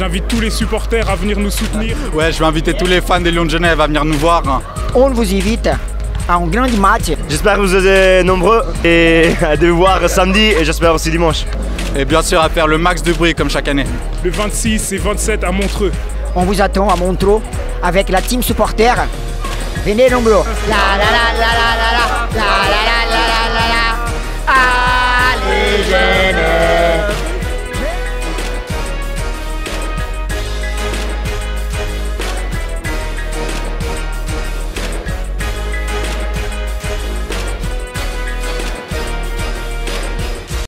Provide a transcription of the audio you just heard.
J'invite tous les supporters à venir nous soutenir. Ouais, je vais inviter tous les fans des Lions de Genève à venir nous voir. On vous invite à un grand match. J'espère que vous êtes nombreux et à de voir samedi et j'espère aussi dimanche. Et bien sûr à faire le max de bruit comme chaque année. Le 26 et 27 à Montreux. On vous attend à Montreux avec la team supporter. Venez nombreux. La la la la la la la la la la la la la. Allez Genève.